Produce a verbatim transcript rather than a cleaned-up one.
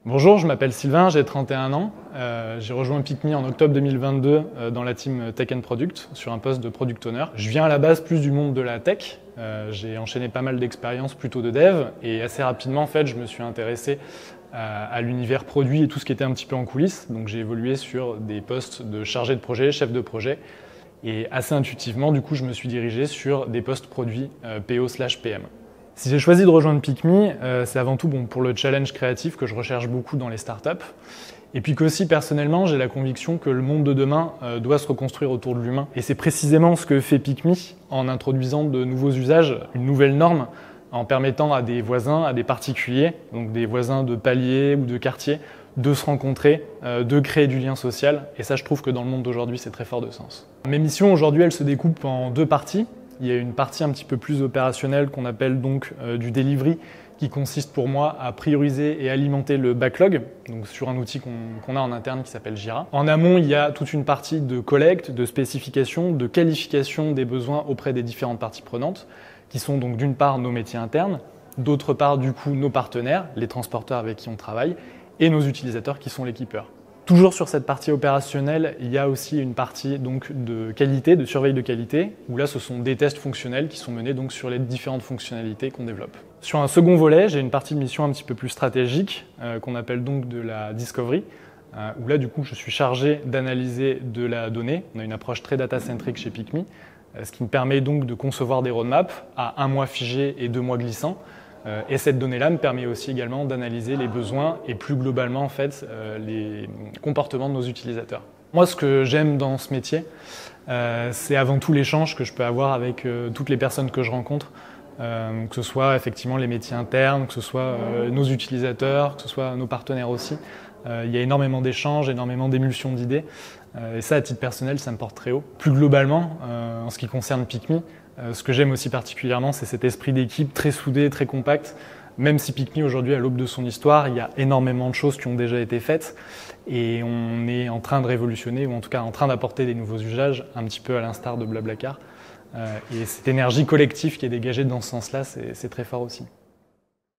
Bonjour, je m'appelle Sylvain, j'ai trente et un ans. Euh, j'ai rejoint Pick.me en octobre deux mille vingt-deux euh, dans la team Tech and Product sur un poste de Product Owner. Je viens à la base plus du monde de la tech. Euh, j'ai enchaîné pas mal d'expériences plutôt de dev et assez rapidement en fait, je me suis intéressé à, à l'univers produit et tout ce qui était un petit peu en coulisses. Donc j'ai évolué sur des postes de chargé de projet, chef de projet. Et assez intuitivement, du coup, je me suis dirigé sur des postes produits euh, P O slash P M. Si j'ai choisi de rejoindre Pick.me, euh, c'est avant tout bon, pour le challenge créatif que je recherche beaucoup dans les startups. Et puis qu'aussi, personnellement, j'ai la conviction que le monde de demain euh, doit se reconstruire autour de l'humain. Et c'est précisément ce que fait Pick.me en introduisant de nouveaux usages, une nouvelle norme, en permettant à des voisins, à des particuliers, donc des voisins de palier ou de quartier, de se rencontrer, euh, de créer du lien social. Et ça, je trouve que dans le monde d'aujourd'hui, c'est très fort de sens. Mes missions aujourd'hui, elles se découpent en deux parties. Il y a une partie un petit peu plus opérationnelle qu'on appelle donc euh, du delivery, qui consiste pour moi à prioriser et alimenter le backlog, donc sur un outil qu'on qu'on a en interne qui s'appelle Jira. En amont, il y a toute une partie de collecte, de spécification, de qualification des besoins auprès des différentes parties prenantes, qui sont donc d'une part nos métiers internes, d'autre part du coup nos partenaires, les transporteurs avec qui on travaille, et nos utilisateurs qui sont les keepers. Toujours sur cette partie opérationnelle, il y a aussi une partie donc de qualité, de surveille de qualité, où là ce sont des tests fonctionnels qui sont menés donc sur les différentes fonctionnalités qu'on développe. Sur un second volet, j'ai une partie de mission un petit peu plus stratégique, euh, qu'on appelle donc de la discovery, euh, où là du coup je suis chargé d'analyser de la donnée. On a une approche très data-centric chez Pick.me, euh, ce qui me permet donc de concevoir des roadmaps à un mois figé et deux mois glissants. Euh, et cette donnée-là me permet aussi également d'analyser les besoins et plus globalement en fait euh, les comportements de nos utilisateurs. Moi, ce que j'aime dans ce métier, euh, c'est avant tout l'échange que je peux avoir avec euh, toutes les personnes que je rencontre, euh, que ce soit effectivement les métiers internes, que ce soit euh, nos utilisateurs, que ce soit nos partenaires aussi. Euh, il y a énormément d'échanges, énormément d'émulsions d'idées. Euh, et ça, à titre personnel, ça me porte très haut. Plus globalement, euh, en ce qui concerne Pick.me, euh, ce que j'aime aussi particulièrement, c'est cet esprit d'équipe très soudé, très compact. Même si Pick.me, aujourd'hui, à l'aube de son histoire, il y a énormément de choses qui ont déjà été faites. Et on est en train de révolutionner, ou en tout cas en train d'apporter des nouveaux usages, un petit peu à l'instar de Blablacar. Euh, et cette énergie collective qui est dégagée dans ce sens-là, c'est très fort aussi.